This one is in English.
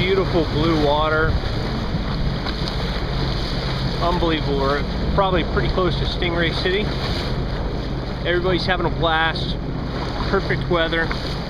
beautiful blue water. Unbelievable. We're probably pretty close to Stingray City. Everybody's having a blast. Perfect weather.